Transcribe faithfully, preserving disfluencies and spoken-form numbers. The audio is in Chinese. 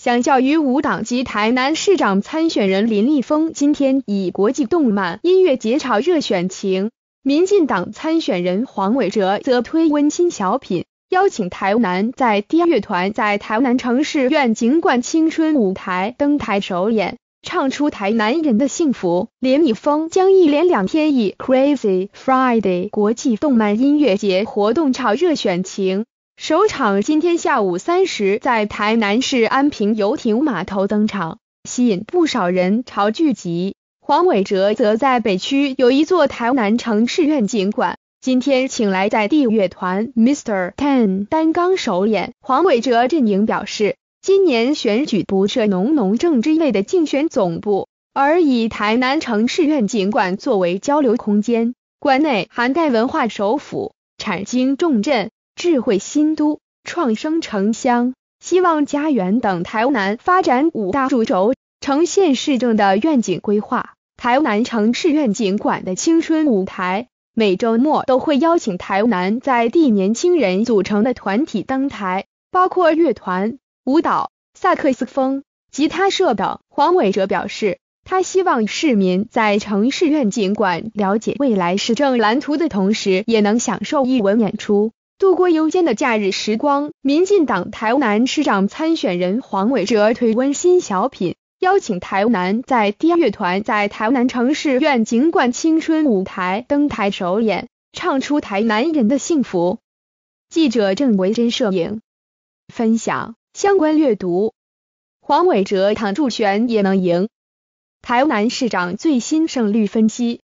相较于无党籍台南市长参选人林立峰今天以国际动漫音乐节炒热选情，民进党参选人黄伟哲则推温馨小品，邀请台南在地乐团在台南城市院景观青春舞台登台首演，唱出台南人的幸福。林立峰将一连两天以 Crazy Friday 国际动漫音乐节活动炒热选情。首场今天下午三时在台南市安平游艇码头登场，吸引不少人潮聚集。黄伟哲则在北区有一座台南城市院景馆，今天请来在地乐团 Mister Ten 担纲首演。黄伟哲阵营表示，今年选举不设浓浓政治意味的竞选总部，而以台南城市院景馆作为交流空间，馆内涵盖文化首府、产经重镇、智慧新都、创生城乡、希望家园等台南发展五大主轴，呈现市政的愿景规划。台南城市院景馆的青春舞台每周末都会邀请台南在地年轻人组成的团体登台，包括乐团、舞蹈、萨克斯风、吉他社等。黄伟哲表示，他希望市民在城市院景馆了解未来市政蓝图的同时，也能享受艺文演出，度过悠闲的假日时光。民进党台南市长参选人黄伟哲推温馨小品，邀请台南在地乐团在台南城市院景观青春舞台登台首演，唱出台南人的幸福。记者郑维珍摄影分享相关阅读。黄伟哲躺助选也能赢，台南市长最新胜率分析。